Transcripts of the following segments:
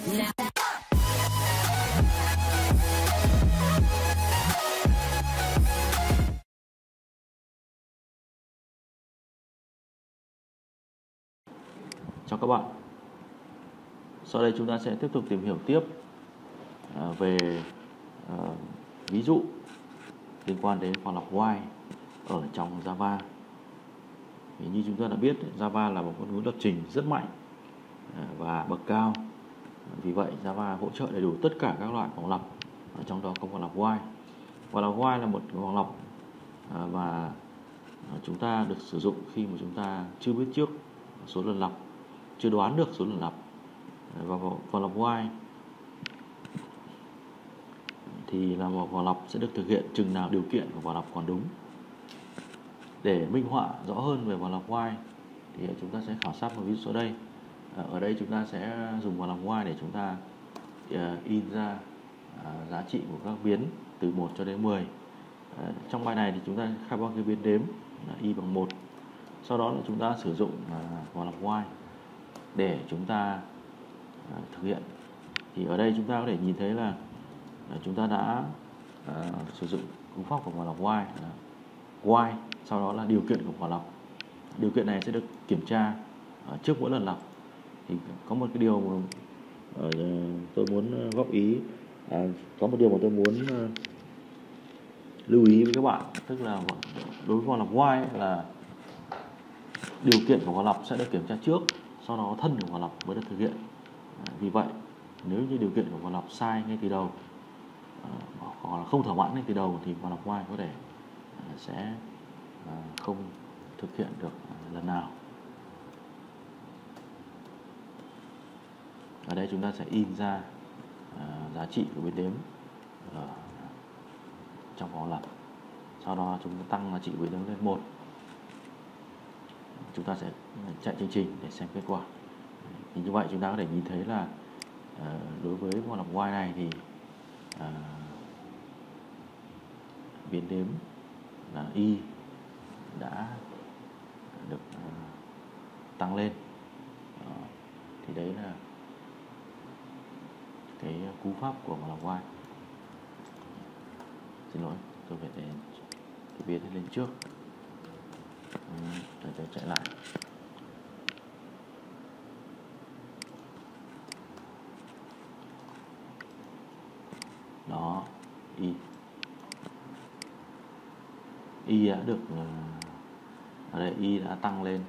Chào các bạn. Sau đây chúng ta sẽ tiếp tục tìm hiểu tiếp về ví dụ liên quan đến vòng lặp while ở trong Java. Thì như chúng ta đã biết, Java là một con ngữ lập trình rất mạnh và bậc cao. Vì vậy Java hỗ trợ đầy đủ tất cả các loại vòng lặp, trong đó có vòng lặp while. Vòng lặp while là một vòng lặp mà chúng ta được sử dụng khi mà chúng ta chưa biết trước số lần lặp, chưa đoán được số lần lặp. Và vòng lặp while thì là một vòng lặp sẽ được thực hiện chừng nào điều kiện của vòng lặp còn đúng. Để minh họa rõ hơn về vòng lặp while thì chúng ta sẽ khảo sát một ví dụ sau đây. Ở đây chúng ta sẽ dùng vòng lặp while để chúng ta in ra giá trị của các biến từ 1 cho đến 10. Trong bài này thì chúng ta khai báo cái biến đếm là y bằng 1. Sau đó là chúng ta sử dụng vòng lặp while để chúng ta thực hiện. Thì ở đây chúng ta có thể nhìn thấy là chúng ta đã sử dụng cú pháp của vòng lặp while là while, sau đó là điều kiện của vòng lặp. Điều kiện này sẽ được kiểm tra trước mỗi lần lặp. Thì có một cái điều mà tôi muốn góp ý, có một điều mà tôi muốn lưu ý với các bạn, tức là đối với vòng lặp while là điều kiện của vòng lặp sẽ được kiểm tra trước, sau đó thân của vòng lặp mới được thực hiện. Vì vậy nếu như điều kiện của vòng lặp sai ngay từ đầu hoặc là không thỏa mãn ngay từ đầu thì vòng lặp while có thể sẽ không thực hiện được lần nào. Ở đây chúng ta sẽ in ra giá trị của biến đếm trong vòng lặp. Sau đó chúng ta tăng giá trị biến đếm lên 1. Chúng ta sẽ chạy chương trình để xem kết quả. Thì như vậy chúng ta có thể nhìn thấy là đối với vòng lặp while này thì biến đếm là y đã được tăng lên. Thì đấy là cái cú pháp của vòng lặp while. Xin lỗi, tôi phải để cái biến lên trước. Để tôi chạy lại. Đó, y đã được ở đây y đã tăng lên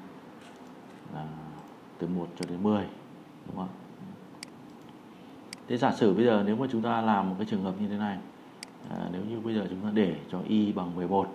từ 1 cho đến 10, đúng không? Thế giả sử bây giờ nếu mà chúng ta làm một cái trường hợp như thế này, nếu như bây giờ chúng ta để cho y bằng 11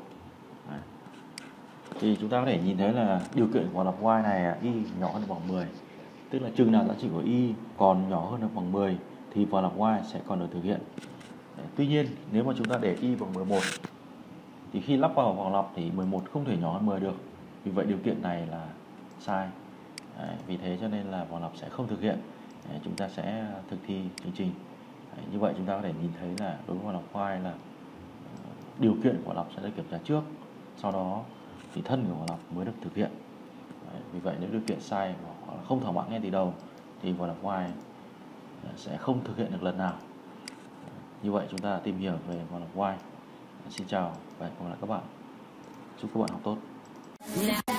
thì chúng ta có thể nhìn thấy là điều kiện của vòng lặp while này y nhỏ hơn bằng 10, tức là chừng nào giá trị của y còn nhỏ hơn bằng 10 thì vòng lặp while sẽ còn được thực hiện. Tuy nhiên nếu mà chúng ta để y bằng 11 thì khi lắp vào vòng lặp thì 11 không thể nhỏ hơn 10 được. Vì vậy điều kiện này là sai. Vì thế cho nên là vòng lặp sẽ không thực hiện. Chúng ta sẽ thực thi chương trình. Như vậy chúng ta có thể nhìn thấy là đối với vòng lặp while là điều kiện của lặp sẽ được kiểm tra trước, sau đó thì thân của vòng lặp mới được thực hiện. Vì vậy nếu điều kiện sai hoặc là không thỏa mãn ngay từ đầu thì vòng lặp while sẽ không thực hiện được lần nào. Như vậy chúng ta tìm hiểu về vòng lặp while. Xin chào và hẹn gặp lại các bạn. Chúc các bạn học tốt.